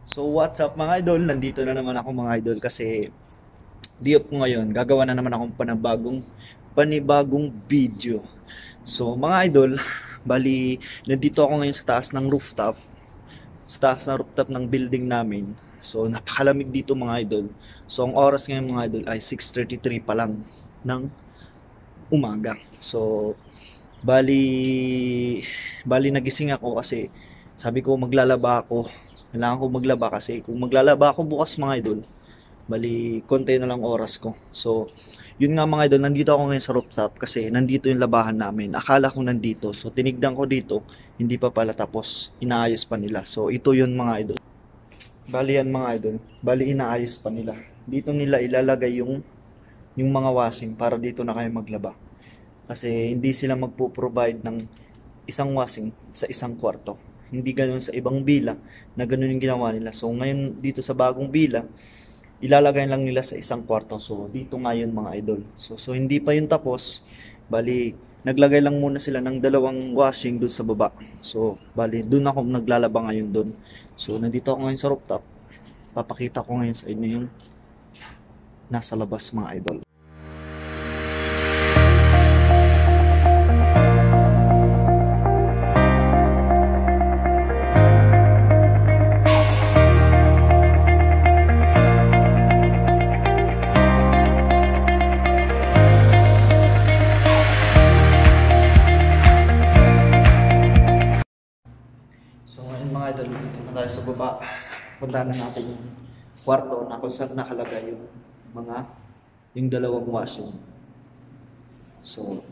So what's up mga idol? Nandito na naman ako mga idol kasi di-off ko ngayon. Gagawa na naman akong panibagong video. So mga idol, bali nandito ako ngayon sa taas ng rooftop. Sa taas ng rooftop ng building namin. So napakalamig dito mga idol. So ang oras ngayon mga idol ay 6:33 pa lang ng umaga. So bali bali nagising ako kasi sabi ko maglalaba ako. Kailangan ko maglaba kasi kung maglalaba ako bukas mga idol, bali konti na lang oras ko. So, yun nga mga idol, nandito ako ngayon sa rooftop kasi nandito yung labahan namin. Akala ko nandito. So, tinignan ko dito, hindi pa pala tapos. Inaayos pa nila. So, ito yun mga idol. Bali yan mga idol. Bali inaayos pa nila. Dito nila ilalagay yung mga washing para dito na kayo maglaba. Kasi hindi sila magpo-provide ng isang washing sa isang kwarto. Hindi ganoon sa ibang bila na ganoon yung ginawa nila. So ngayon dito sa bagong bila, ilalagay lang nila sa isang kwarto. So dito ngayon mga idol. So hindi pa yun tapos. Bali, naglagay lang muna sila ng dalawang washing doon sa baba. So bali, doon ako naglalaba ngayon doon. So nandito ako ngayon sa rooftop. Papakita ko ngayon sa inyo yung nasa labas mga idol. So ngayon mga idol, dito na tayo sa baba. Puntahan na natin yung kwarto na kung saan nakalagay yung dalawang washing. So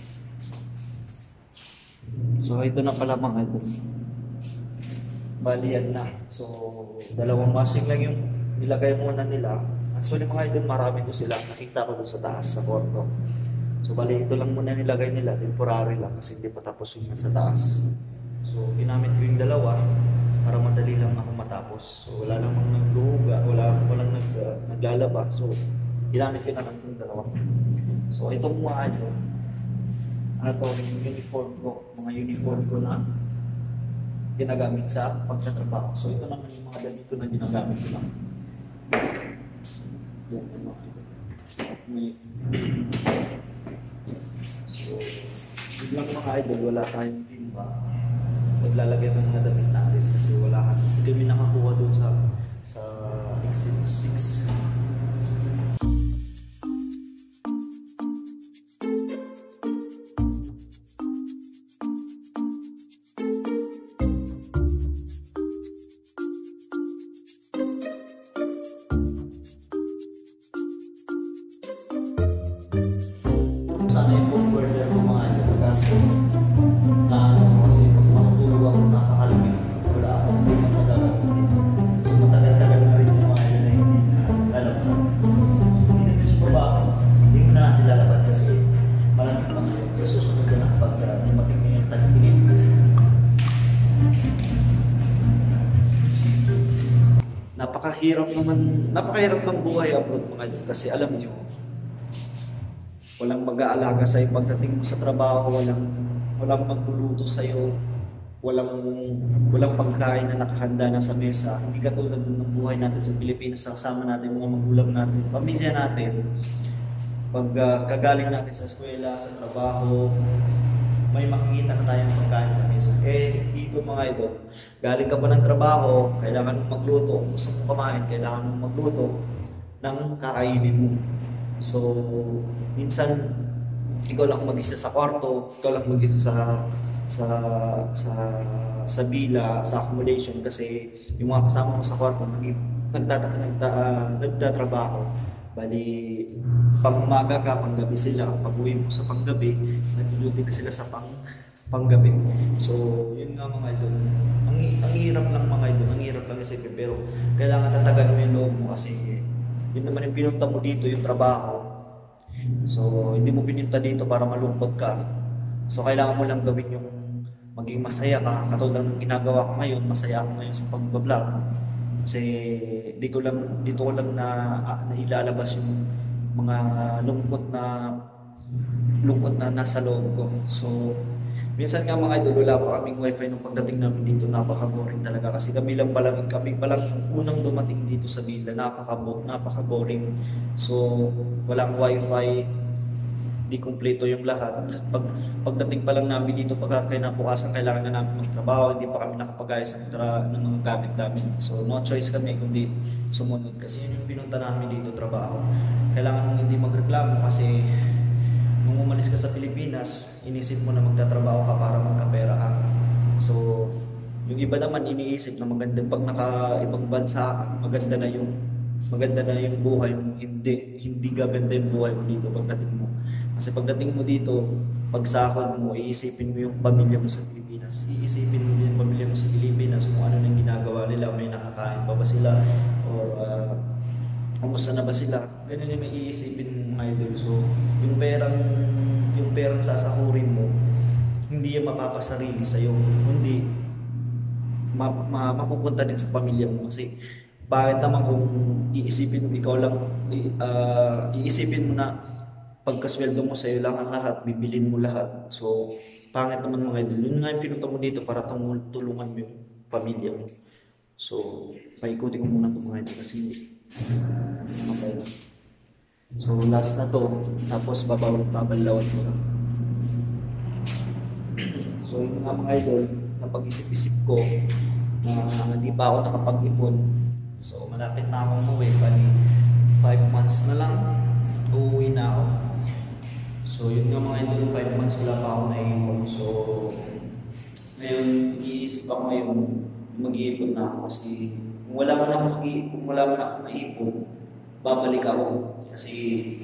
ito na pala mga idol. Bali yan na. So dalawang washing lang yung nilagay muna nila. Actually mga idol, marami ko sila. Nakita ko dun sa taas sa kwarto. So bali ito lang muna nilagay nila, temporary lang kasi hindi pa tapos yung nasa taas. So ginamit ko yung dalawa para madali lang ako matapos. So wala namang nagluhuga, walang naglalaba. So ginamit ko na lang yung dalawa. So itong mga ano to, yung mga uniform ko na ginagamit sa pagtatrabaho. So ito naman yung mga damit ko na ginagamit ko lang. Yan yung mga So, biglang mga idol, wala tayong timba. Maglalagay ng mga damit natin kasi hindi kami nakakuha doon sa exit 6. Sana yung converter ko mga idol kasi kasi pag makatulog ako nakakalamig, wala akong hindi matagagamit. So matagal-tagal na rin yung mga idol na hindi lalabas. Hindi naman siya babae, hindi mo na natin lalabas kasi malamig pa ngayon. Sa susunod na lang pag dumating na yung tag-init. Napakahirap ng buhay abroad mga idol kasi alam niyo, walang mag-aalaga sa iyo pagdating mo sa trabaho, walang magluluto sa iyo, walang pagkain na nakahanda na sa mesa. Hindi katulad ng buhay natin sa Pilipinas, kasama natin mga magulang natin, pamilya natin. Pag kagaling natin sa eskwela, sa trabaho, may makikita na tayong pagkain sa mesa. Dito mga idol, galing ka pa ng trabaho, kailangan mong magluto. Kung gusto mong kumain, kailangan mong magluto ng kakainin mo. So, minsan ikaw lang mag-isa sa kwarto, ikaw lang mag-isa sa bila, sa accommodation kasi yung mga kasama mo sa kwarto nagtatrabaho. Bali, pag umaga ka, panggabi sila. Pag uwi mo sa panggabi, nag-duty ka sila sa panggabi. So, yun nga mga idol. Ang hirap lang mga idol, ang hirap lang isipin pero kailangan tatagan mo yung loob mo kasi yun naman yung pinunta mo dito, yung trabaho. So, hindi mo pinunta dito para malungkot ka. So, kailangan mo lang gawin yung maging masaya ka. Katulad ng ginagawa ko ngayon, masaya ako ngayon sa pag-vlog. Kasi dito ko lang na ilalabas yung mga lungkot na nasa loob ko. So, Minsan nga mga idol, wala pa kaming wifi nung pagdating namin dito, napaka-boring talaga kasi kami pa lang yung unang dumating dito sa villa, napaka-boring. So, walang wifi, di kumpleto yung lahat. Pagdating pa lang namin dito, kinabukasan kailangan na namin magtrabaho, hindi pa kami nakapag-ayos ng mga gamit namin. So no choice kami kundi sumunod kasi yun yung pinunta namin dito, trabaho. Kailangan mong hindi magreklamo kasi nung umalis ka sa Pilipinas, inisip mo na magtatrabaho ka para magkapera ka. So yung iba naman iniisip na maganda pag naka-ibang bansa ka, maganda na yung buhay mo, hindi gaganda yung buhay mo dito pagdating mo. Kasi pagdating mo dito, pag sahod mo, iisipin mo yung pamilya mo sa Pilipinas. Iisipin mo din yung pamilya mo sa Pilipinas kung ano nang ginagawa nila, may nakakain pa ba sila, or kumusta na ba sila. Ganun yung may iisipin mga idol. So, yung perang sasahurin mo, hindi yung mapapasarili sa'yo, kundi mapupunta din sa pamilya mo. Kasi bakit naman kung iisipin mo ikaw lang, iisipin mo na pagkasweldo mo sa'yo lang ang lahat, bibilin mo lahat. So, pangit naman mga idol. Yun nga yung pinunta mo dito para tulungan mo yung pamilya mo. So, paikutin ko muna ito mga idol kasi okay. So, last na to. Tapos, babalawan mo na. So, yun nga mga idol, napag-isip-isip ko na hindi pa ako nakapag-ipon. So, malapit na akong umuwi. Bali, 5 months na lang. Uuwi na ako. So yun nga mga idol, 5 months wala pa ako naiipon. So ngayon, iisip ako ngayon, mag-iipon na ako kasi kung wala man ako maipon, babalik ako. Kasi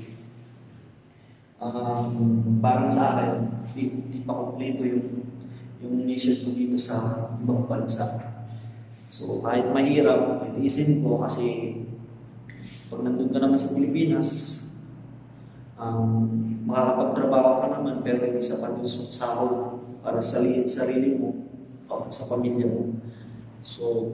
parang sa akin, di pa kompleto yung mission ko dito sa ibang bansa. So kahit mahirap, iisin ko kasi pag nandun ka naman sa Pilipinas, makakapagtrabaho ka naman pero hindi sapat yung sahod para sa sarili mo o sa pamilya mo. So,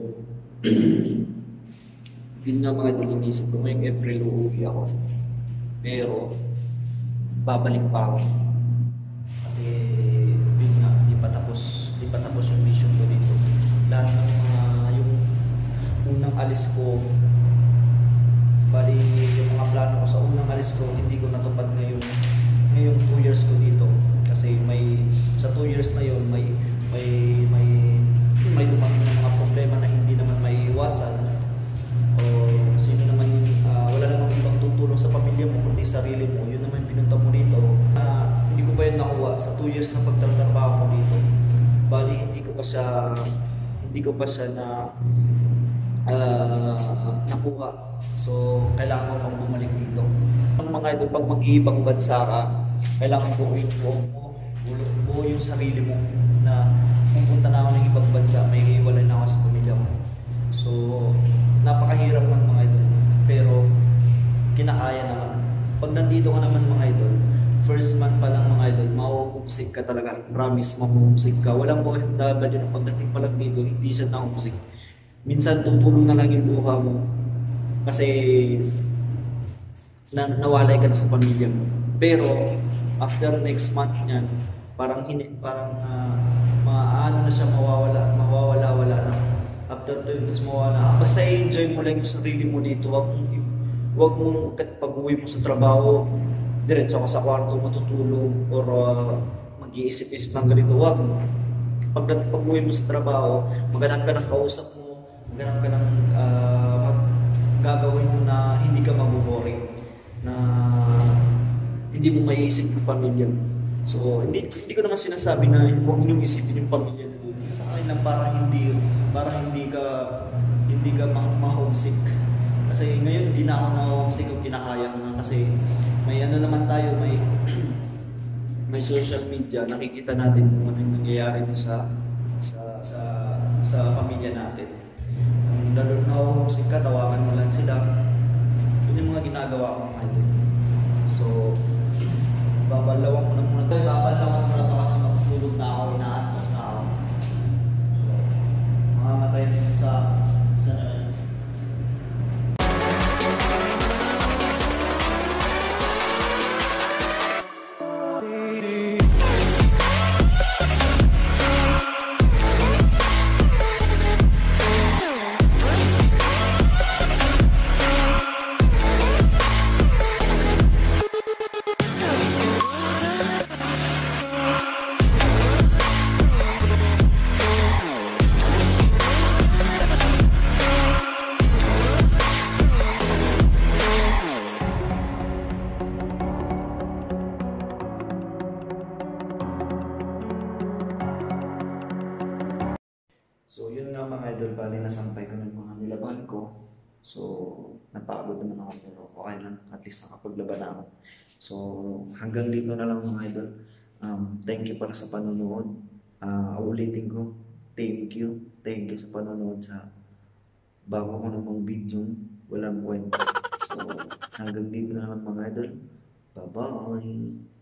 yun nga mga dilinisip ko. Ngayong April uuwi ako. Pero, babalik pa ako. Kasi, yun nga, di pa tapos yung mission ko dito. Lahat ng yung unang alis ko, bali yung mga plano ko sa unang alis ko, hindi ko natupad ngayong 2 years ko dito. Kasi sa 2 years na yun, may dumating ng mga problema na hindi naman maiiwasan. O sino naman wala namang ibang tutulong sa pamilya mo kundi sarili mo. Yun naman pinunta mo dito. Hindi ko pa yun nakuha sa 2 years na pagtatrabaho ko dito. Bali hindi ko pa siya nakuha. So, kailangan ko pang bumalik dito. Ang mga idol, pag mag-iibang bansa ka, kailangan buo yung buo yung sarili mo na kung punta na ako ng ibang bansa, may iwalay na ako sa pamilya ko. So, napakahirap man mga idol. Pero, kinakaya naman. Pag nandito ka naman mga idol, first month pa lang mga idol, mahuhumsik ka talaga. Promise, mahuhumsik ka. Walang OFW na pagdating pa lang dito, hindi siya nahumsik. Minsan tutulong na lang yung buha mo kasi nawalay ka na sa pamilya mo. Pero after next month niyan, parang maano na siya, mawawala na. After 2 months mawawala. Basta enjoy mo lang yung sarili mo dito. Wag mo pag-uwi mo sa trabaho, diretso ka sa kwarto matutulog or mag-iisip-isip ng ganito. Wag mo. Pag-uwi mo sa trabaho, maghanap ka ng kausap mo, maghanap ka ng gagawin mo na hindi ka mabuboring, na hindi mo maiisip yung pamilya mo. So, hindi ko naman sinasabi na huwag niyong isipin yung pamilya mo. Sa akin lang para hindi ka ma-homesick. Kasi ngayon hindi na ako na-homesick o kinakaya ko na kasi may ano naman tayo, may social media, nakikita natin kung ano yung nangyayari sa pamilya natin. Kung lalo na-homesick ka, tawagan mo lang sila. Yun yung mga ginagawa ko ngayon. So, babalawan ko na muna ito. Babalawan ko na ito kasi matutulog na ako, inaantok na ako. So, makamatay din sa ko. So, napagod naman ako pero okay lang. At least nakapaglaban na ako. So, hanggang dito na lang mga idol. Thank you para sa panonood. Ulitin ko, thank you. Thank you sa panonood sa bago ko namang video. Walang kwenta. So, hanggang dito na lang mga idol. Bye-bye!